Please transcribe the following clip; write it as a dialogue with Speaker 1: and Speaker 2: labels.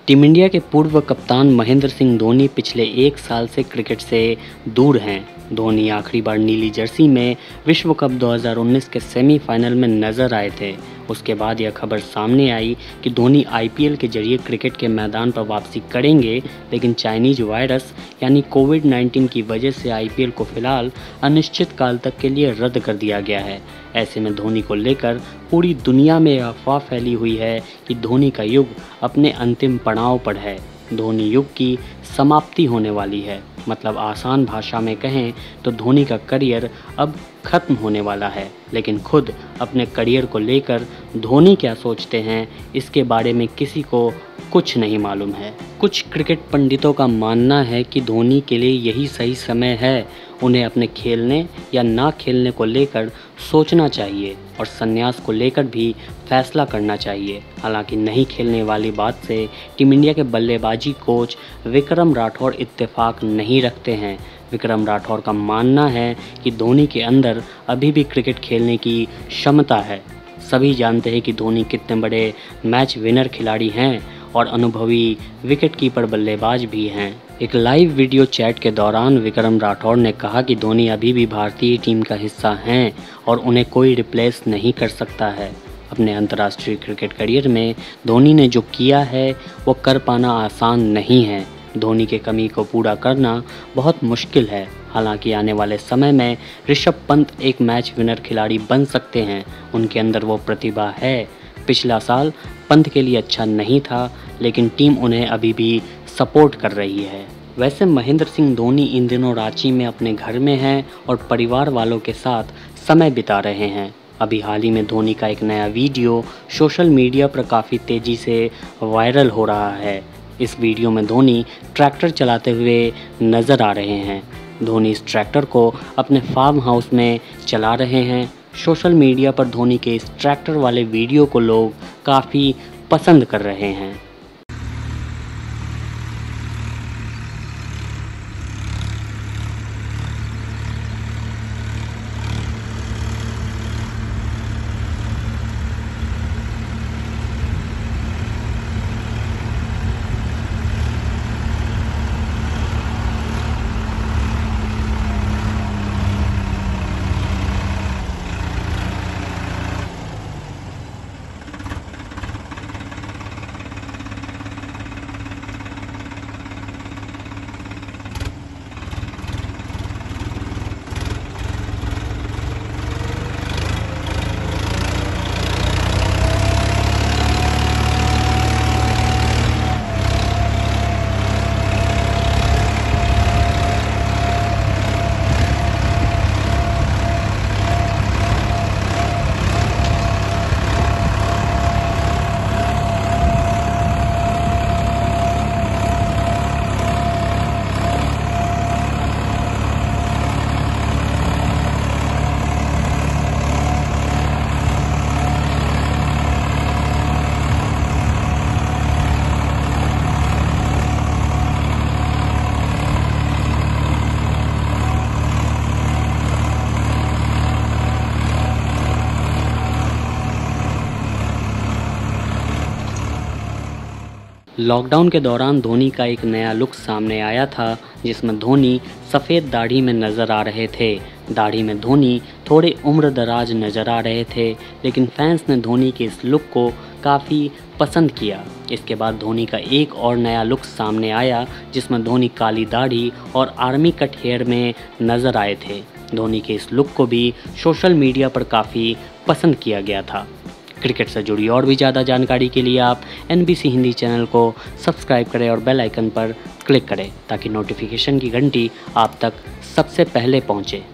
Speaker 1: Team India के पूर्व कप्तान महेंद्र सिंह धोनी पिछले 1 साल से क्रिकेट से दूर हैं। धोनी आखिरी बार नीली जर्सी में विश्व कप 2019 के सेमीफाइनल में नजर आए थे। उसके बाद यह खबर सामने आई कि धोनी आईपीएल के जरिए क्रिकेट के मैदान पर वापसी करेंगे, लेकिन चाइनीज वायरस यानी कोविड-19 की वजह से आईपीएल को फिलहाल अनिश्चित काल तक के लिए रद्द कर दिया गया है। ऐसे में धोनी को लेकर पूरी दुनिया में अफवाह फैली हुई है कि धोनी का युग अपने अंतिम पड़ाव पर है। धोनी युग की समाप्ति होने वाली है। मतलब आसान भाषा में कहें तो धोनी का करियर अब खत्म होने वाला है। लेकिन खुद अपने करियर को लेकर धोनी क्या सोचते हैं, इसके बारे में किसी को कुछ नहीं मालूम है। कुछ क्रिकेट पंडितों का मानना है कि धोनी के लिए यही सही समय है। उन्हें अपने खेलने या ना खेलने को लेकर सोचना चाहिए और संन्यास को लेकर भी फैसला करना चाहिए। हालांकि नहीं खेलने वाली बात से टीम इंडिया के बल्लेबाजी कोच विक्रम राठौर इत्तेफाक नहीं रखते हैं। विक्रम राठौर का मानना है कि धोनी के अंदर अभी भी क्रिकेट खेलने की क्षमता है। सभी जानते हैं कि धोनी कितने बड़े मैच विनर खिलाड़ी हैं और अनुभवी विकेटकीपर बल्लेबाज भी हैं। एक लाइव वीडियो चैट के दौरान विक्रम राठौर ने कहा कि धोनी अभी भी भारतीय टीम का हिस्सा हैं और उन्हें कोई रिप्लेस नहीं कर सकता है। अपने अंतर्राष्ट्रीय क्रिकेट करियर में धोनी ने जो किया है वो कर पाना आसान नहीं है। धोनी के कमी को पूरा करना बहुत मुश्किल है। हालांकि आने वाले समय में ऋषभ पंत एक मैच विनर खिलाड़ी बन सकते हैं। उनके अंदर वो प्रतिभा है। पिछला साल पंत के लिए अच्छा नहीं था, लेकिन टीम उन्हें अभी भी सपोर्ट कर रही है। वैसे महेंद्र सिंह धोनी इन दिनों रांची में अपने घर में हैं और परिवार वालों के साथ समय बिता रहे हैं। अभी हाल ही में धोनी का एक नया वीडियो सोशल मीडिया पर काफ़ी तेज़ी से वायरल हो रहा है। इस वीडियो में धोनी ट्रैक्टर चलाते हुए नज़र आ रहे हैं। धोनी इस ट्रैक्टर को अपने फार्म हाउस में चला रहे हैं। सोशल मीडिया पर धोनी के इस ट्रैक्टर वाले वीडियो को लोग काफ़ी पसंद कर रहे हैं। लॉकडाउन के दौरान धोनी का एक नया लुक सामने आया था, जिसमें धोनी सफ़ेद दाढ़ी में नज़र आ रहे थे। दाढ़ी में धोनी थोड़े उम्रदराज नज़र आ रहे थे, लेकिन फैंस ने धोनी के इस लुक को काफ़ी पसंद किया। इसके बाद धोनी का एक और नया लुक सामने आया, जिसमें धोनी काली दाढ़ी और आर्मी कट हेयर में नज़र आए थे। धोनी के इस लुक को भी सोशल मीडिया पर काफ़ी पसंद किया गया था। क्रिकेट से जुड़ी और भी ज़्यादा जानकारी के लिए आप NBC हिंदी चैनल को सब्सक्राइब करें और बेल आइकन पर क्लिक करें, ताकि नोटिफिकेशन की घंटी आप तक सबसे पहले पहुंचे।